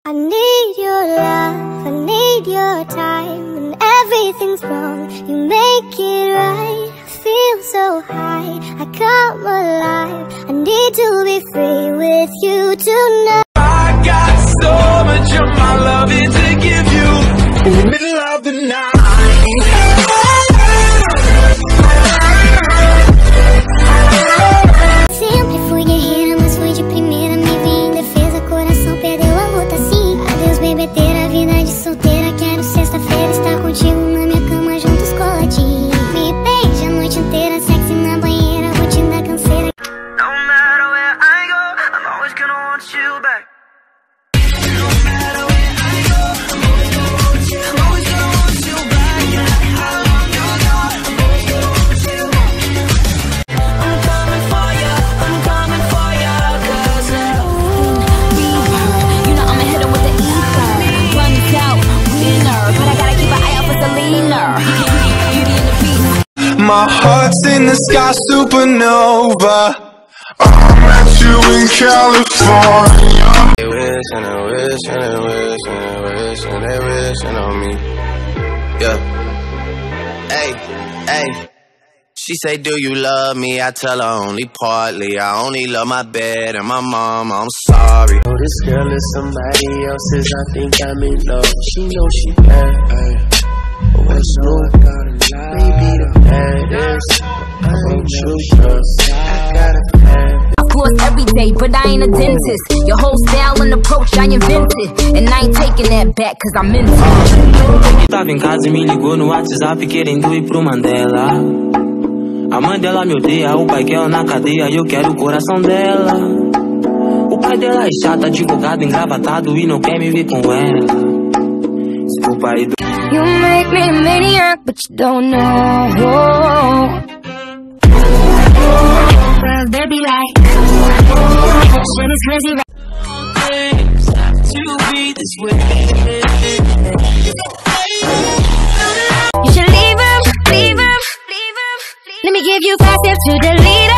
I need your love, I need your time. When everything's wrong, you make it right. I feel so high, I come alive. I need to be free with you tonight. I got so much of my loving to give you in the middle of the night. Sempre fui guerreira, mas fui de primeira. Me vi em defesa, coração perdeu a luta sim. Adeus bebedeira, vida de solteira. Quero sexta-feira estar contigo na minha cama, juntos coladinho. Me beija a noite inteira, sexy na banheira, vou te dar canseira. No matter where I go, I'm always gonna want you back. No matter where I go, I'm always gonna want you. I'm always gonna want you back. How long you're gone, I'm always gonna want you back. I'm coming for you, I'm coming for you, 'cause you know I'ma hit her with the ether. Runs out, winner, but I gotta keep an eye out for Selena. Beauty in the beat. My heart's in the sky, supernova. I met you in California. They wish and they wish and they wish and they wish and they wishing on me. Yeah. Hey, hey. She say, do you love me? I tell her only partly. I only love my bed and my mom. I'm sorry. Oh, this girl is somebody else's. I think I'm in love. She knows she bad. But what's new? Maybe the baddest. I ain't true trust. I got a plan. I floss every day, but I ain't a dentist. Your whole style and approach I invented, and I ain't taking that back 'cause I'm into it. Tava em casa e me ligou no WhatsApp querendo ir pro Mandela. A mãe dela me odeia, o pai quer ela na cadeia e eu quero o coração dela. O pai dela é chato, advogado, engravatado e não quer me ver com ela. Desculpa aí do... You make me a maniac, but you don't know. Well, they be like, shit is crazy right? To be this way. You should leave him, leave him, leave him. Let me give you 5 steps to delete him.